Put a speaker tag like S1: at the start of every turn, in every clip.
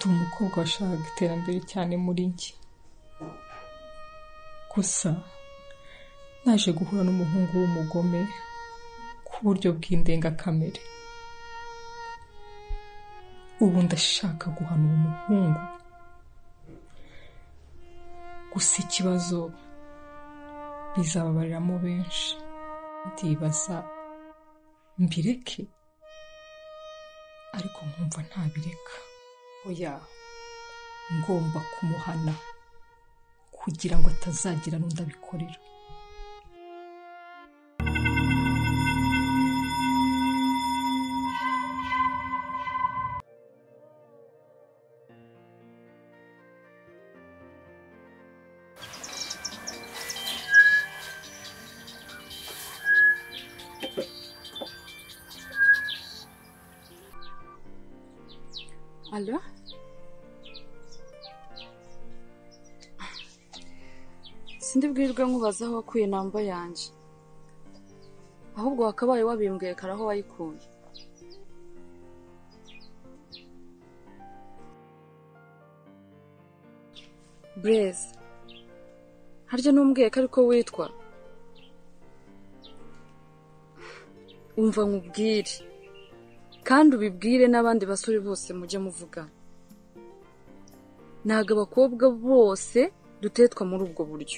S1: ndi umukobwa washakaga iterambere cyane muri njye, gusa naje guhura n'umuhungu w'umugome ku buryo bw'indengakamere. Ubu ndashaka guhana uwo muhungu, gusa ikibazo bizababariramo benshi. Ndibaza mbireke, ariko nkumva ntabireka. Oya, ngomba kumuhana kugira ngo atazagira n'undi abikorera.
S2: Alo? Sindi bwirwe nkubaza aho wakuye namba yanjye, ahubwo wakabaye wabimbwiye kare aho wayikuye. Blaise, harya numbwiye ko ariko witwa? Umva nkubwire, kandi ubibwire n'abandi basore bose mujye muvuga. Ntago abakobwa bose dutetwa muri ubwo buryo.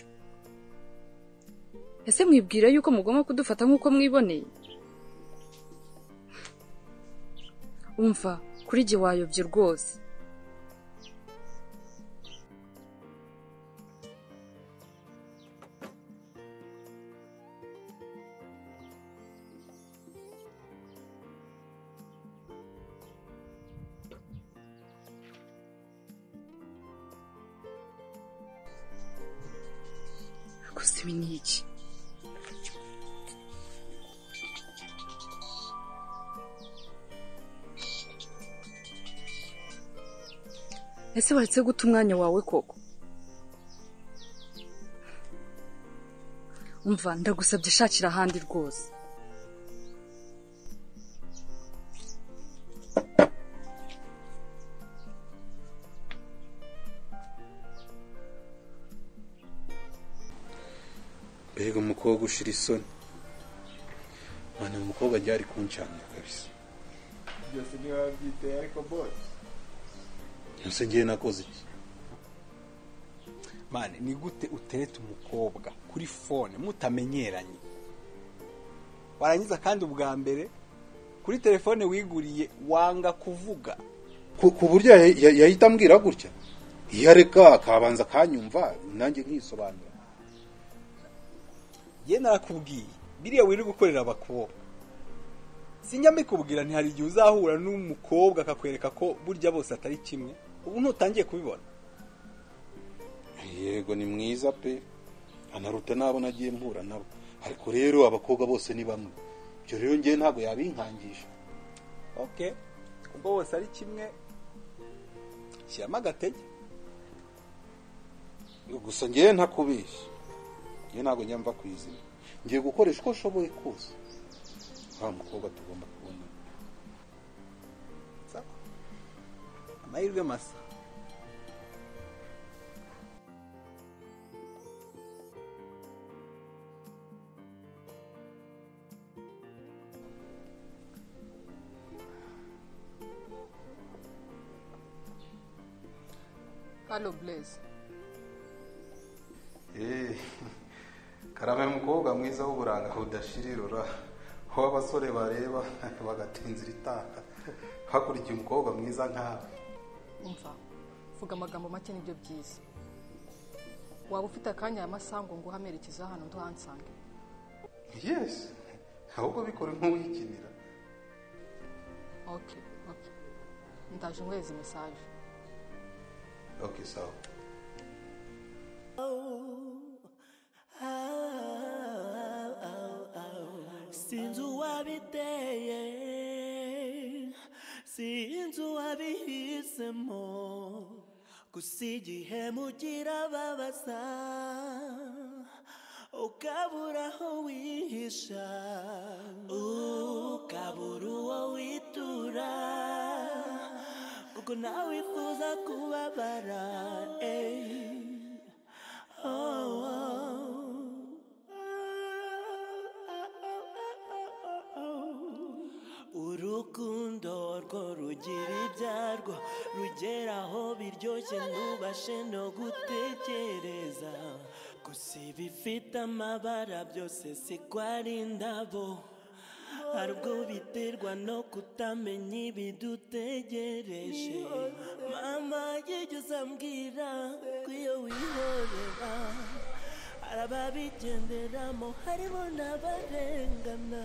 S2: Ese mwibwira yuko mugomba kudufata nk'uko mwiboneye? Umva, kuri jye wayobye rwose. Gusa ibi ni iki? Ese waretse guta umwanya wawe koko? Umva, ndagusabye shakira ahandi rwose.
S3: Mbega umukobwa ushira isoni. Mwana umukobwa ryari kuncanga kabisa.
S4: Byose niba byiteye ariko boss.
S3: Yose ngiye nakoze iki?
S4: Mane, ni gute utereta umukobwa kuri phone mutamenyeranye? Warangiza kandi ubwa mbere kuri telefone wiguriye wanga kuvuga.
S3: Ku buryo yahita ambwira gutya. Iyareka akabanza kanyumva nanjye nkisobanura.
S4: Ye narakubwiye biriya wiri gukorera abakobwa. Sinyame kubwira nti hari igihe uzahura n'umukobwa akakwereka ko burya bose atari kimwe. Ubu ntutangiye kubibona.
S3: Yego ni mwiza pe. Anaruta nabo nagiye mpura nabo. Ariko rero abakobwa bose ni bamwe. Byo rero ngiye ntago yabinkangisha.
S4: Okay. Ubwo bose ari kimwe. Shyama gatege.
S3: Gusa ngiye ntakubisha. Ngiye ntago nyamva kwizina. Ngiye gukoresha uko shoboye kose. Mukobwa tugomba kubona.
S4: Sawa. Amahirwe masa.
S1: Hello Blaise.
S3: Karabaye umukobwa mwiza w'uburanga budashirirura. Ho abasore bareba bagatinzira itaka. Hakurikiye umukobwa mwiza nkawe.
S1: Umva, vuga amagambo make nibyo byiza. Waba ufite akanya y'amasango ngo uhamerekeza hano nduhansange?
S3: Yes. Ahubwo bikore nk'uwikinira.
S1: Okay. Ndaje ngweze message.
S3: Okay, sawa.
S5: Sinzu wabiteye, sinzu wabihisemo, gusa igihe mugira babaza, ukabura aho wihisha, ukabura uwo witura, ntabwo nawe wifuza kubabara urukundo rwo rugira ibyarwo rugeraho biryoshye ntubashe no gutekereza gusa ibifite amabara byose si ko ari indabo hari ubwo biterwa no kutamenya ibidutegereje mama yigeze ambwira ko iyo wihorera hari ababigenderamo harimo n'abarengana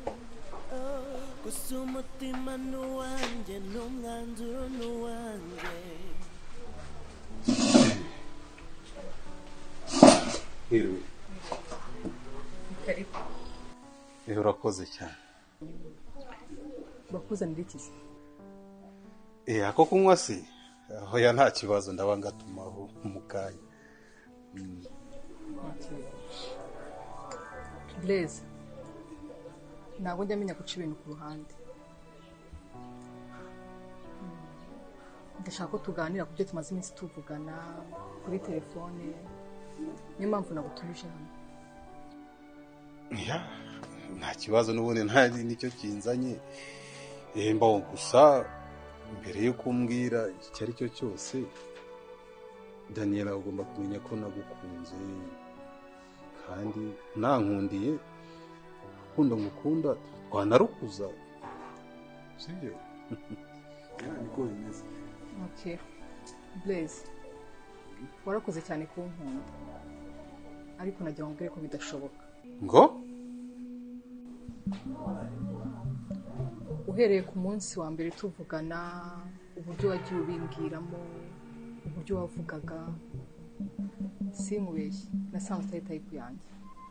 S5: gusa umutima n'uwanjye n'umwanzuro n'uwanjye.
S3: Hiriwe. Urakoze cyane.
S1: Bakuzanira iki se?
S3: Ako kunywa se? Hoya nta kibazo ndabanga tumaho mu kanya.
S1: Blaise. Ntabwo njya menya guca ibintu ku ruhande. Ndashaka ko tuganira ku byo tumaze iminsi tuvugana kuri telefone. Niyo mpamvu nagutumije hano.
S3: Nta kibazo n'ubundi ntari nicyo kinzanye. Mbaho gusa mbere yo kumbwira icyo ari cyo cyose Daniella ugomba kumenya ko nagukunze kandi nankundiye ukunda ngukunda twanarukuza sibyo niko bimeze.
S1: Okay Blaise warakoze cyane kunkunda ariko nagira ngo ngere ko bidashoboka
S3: ngo
S1: uhereye ku munsi wa mbere tuvugana uburyo wagiye ubimbwiramo uburyo wavugaga sinkubeshye nasanze utari type yanjye.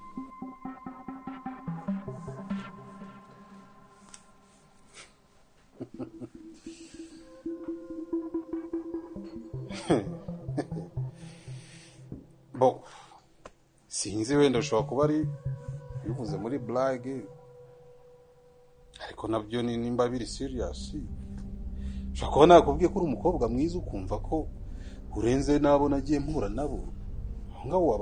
S3: Bo sinzi wenda ushobora kuba ari bivuze muri blague ariko nabyo nimba biri serious ushobora kuba nakubwiye ko uri umukobwa mwiza ukumva ko urenze nabo nagiye mpura nabo aho ngaho waba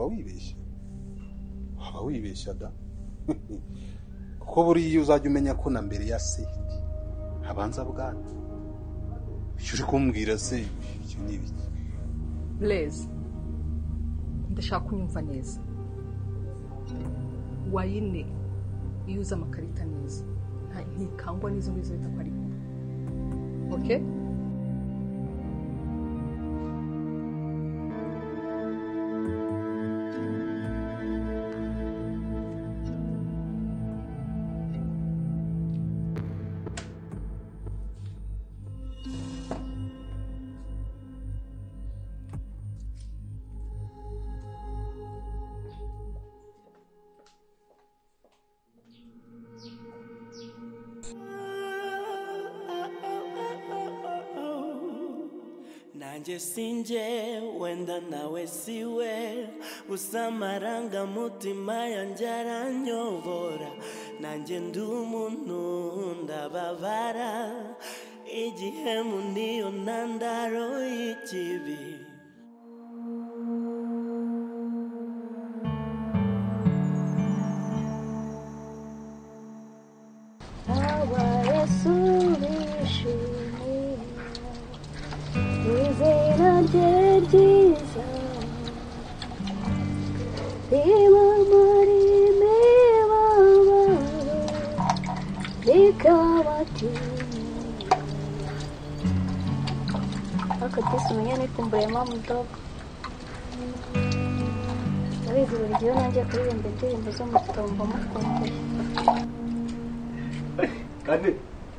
S3: wibeshya da kuko buriya uzajya umenya ko na mbere ya seti habanza bwana icyo uri kumbwira se icyo ni ibiki.
S1: Blaise ndashaka kunyumva neza wayine iyo uza amakarita neza ntikangwa n'izo ngizo bita ko ari kure okay.
S5: nanjye sinjye wenda nawe siwe gusa amarangamutima yanjye aranyobora nanjye ndi umuntu ndababara igihe mu niyo ntandaro y'ikibi.
S6: Akatisi mwenyewe kumbuye mama mdogo. Ndabizi buri gihe nanjye kuririmba indirimbo zo mu gitombo mukumbuye.
S7: Kane.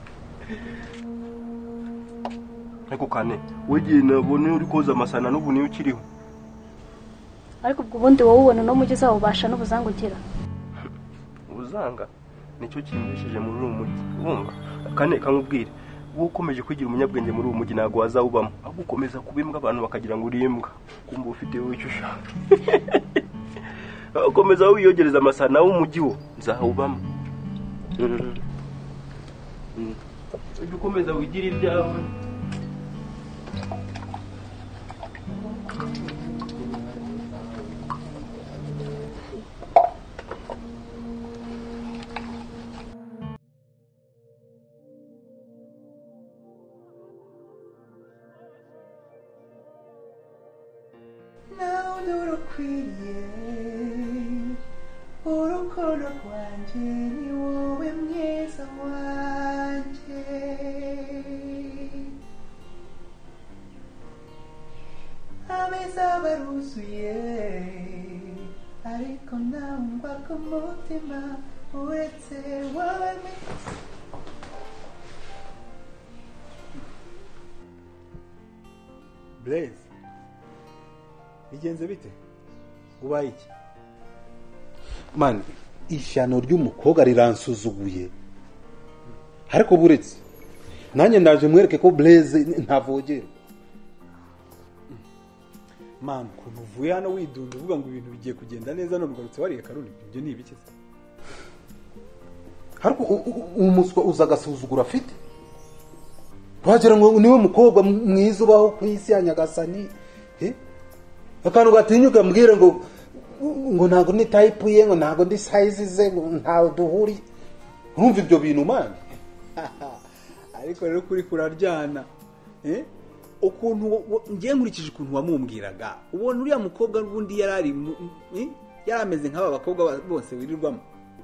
S7: Ariko Kane, wegiye nabone uri koza amasana n'ubu niyo ukiriho.
S6: Ariko ubwo bundi wowe ubona no mugize ubasha n'ubuzanga ugira.
S7: Ubuzanga nicyo kimbesheje muri uyu mujyi. Wumva? Kane kamubwire. Ukomeje kwigira umunyabwenge muri uwo mujyi nago wazawubamo agukomeza kubimbwa abantu bakagira ngo urimbwa kumva ufite wowe icyo ushaka ukomeza wiyogereza amasana w'umujyi wo nzawubamo ukomeza wigira ibyawe
S4: nawe urukwiriye urukundo rwanjye ni wowe mwiza wanjye ameza baruzuye ariko nangwa ku mutima uretse wowe Blaise bigenze bite ubaye iki
S3: man ishyano ry'umukobwa riransuzuguye ariko buretse nanjye ndaje mwereke ko Blaise ntavogera
S4: man kuntu uvuye hano widunda uvuga ngo ibintu bigiye kugenda neza none ugarutse wariye karuni ibyo ni ibiki se
S3: ariko umuswa uza agasuzugura afite wagira ngo niwe mukobwa mwiza ubaho ku isi ya Nyagasani akantu gatinyuka mbwire ngo ntago ni type ye ngo ntago ndi size ze ntawe duhuri urumva ibyo bintu man
S4: ariko rero kuri kuraryana ukuntu ngiye nkurikije ukuntu wamumbwiraga ubona uriya mukobwa n'ubundi yarari yarameze nk'aba bakobwa bose wirirwamo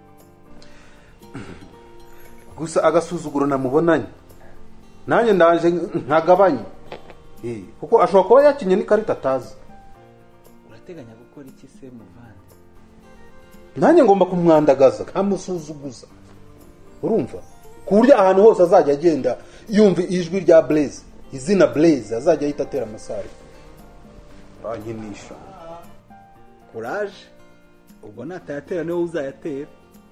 S3: gusa agasuzuguro namubonanye nanjye ndaje nkagabanye kuko ashobora kuba yakinye n'ikarita atazi
S4: urateganya gukora iki se muvande
S3: nanjye ngomba kumwandagaza kamusuzuguza urumva ku buryo ahantu hose azajya agenda yumva ijwi rya Blaise izina Blaise azajya ahita atera amasari anyinisha
S4: courage ubwo natayatera niwe uzayatera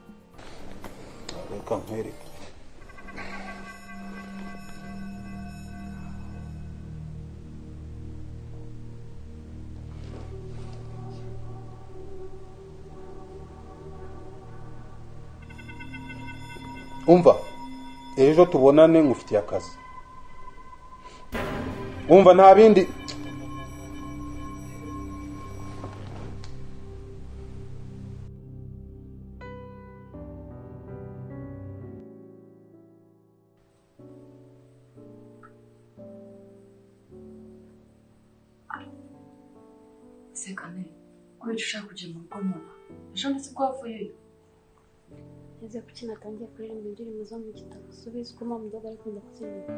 S3: reka nkwereke umva ejo tubonane ngufitiye akazi umva nta bindi
S2: sekane kubera ushaka kujya mu rugo none ejo ndetse ko wavuyeyo
S6: ese kuki natangiye kuririmba indirimbo zo mu gitabo subiza ko mama ndoga ariko ndakuzimya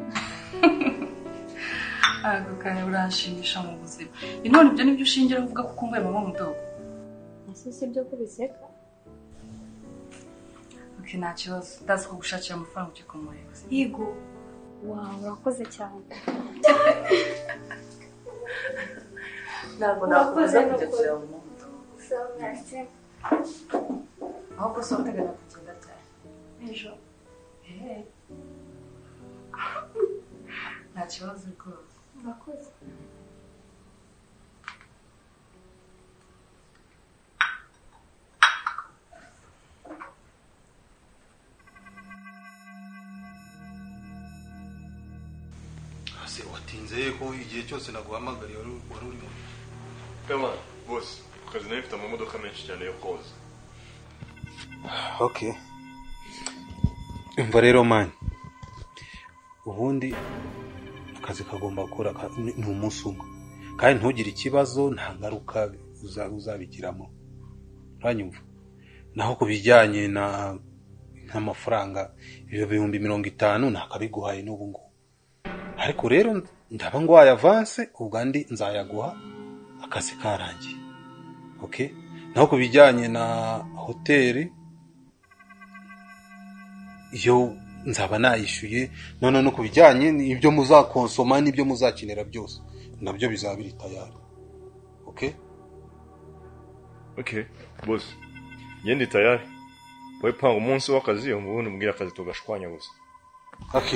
S2: kane uranshimisha mu buzima none ibyo nibyo ushingira uvuga ko ukumbuye mama mudogo
S6: ese si byo kubiseka
S2: nta kibazo ndazi ko gushakira amafaranga ujye kumureba
S6: yego wawe urakoze cyane
S2: ntabwo nakubuza kujya kureba mama mudogo ahubwo se uteganya kugenda cyane ejo nta kibazo rwose
S6: urakoze
S3: ase watinze ko igihe cyose naguhamagariye wari urimo
S7: kama boss akazi nayo ifite amamodoka menshi cyane yo koza
S3: okay umva rero man ubundi akazi kagomba gukora ni umunsi umwe kandi ntugire ikibazo nta ngaruka uzabigiramo uranyumva naho kubijyanye n'amafaranga ibyo 50,000 nakabiguhaye n'ubu ngo ariko rero ndaba ngwaye avance ubwandi nzayaguha akazi karangiye okay naho kubijyanye na hoteli iyo nzaba nayishuye none no kubijyanye n'ibyo muzakonsoma n'ibyo muzakinira byose nabyo bizaba biri tayari
S7: okay boss yendi tayari wewe panga umunsi w'akazi umuntu mbwira akazi tugashwanya gusa
S3: okay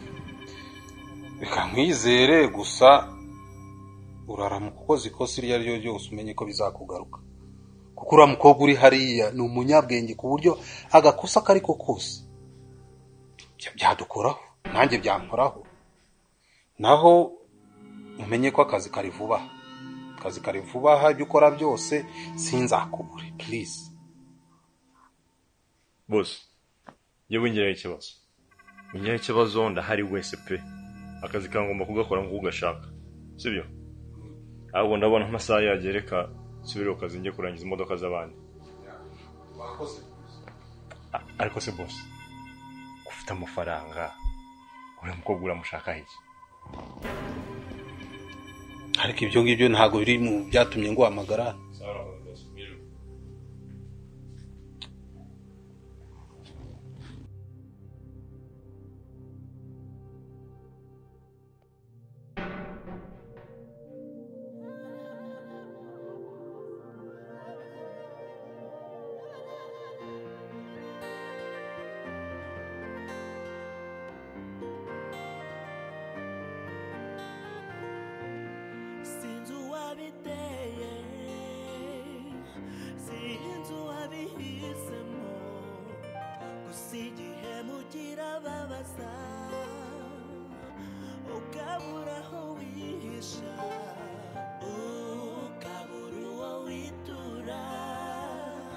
S3: reka nkwizere gusa uraramuka ukoze ikosa iryo ari ryo ryose umenye ko bizakugaruka kuko uriya mukobwa uri hariya ni umunyabwenge ku buryo agakosa kariko kose byadukoraho nanjye byankoraho naho umenye ko akazi kari vuba ibyo ukora byose sinzakubure please
S7: boss yewe ngira ikibazo ndahari wese pe akazi kangomba kugakora nk'uko ugashaka sibyo
S8: ahubwo ndabona amasaha yagereka subira ukazi njye kurangiza imodoka z'abandi.
S3: Wakoze.
S8: Ariko se boss, ufite amafaranga uri mukobwa uramushaka iki?
S3: Ariko ibyo ngibyo ntago biri mu byatumye ngo amagara.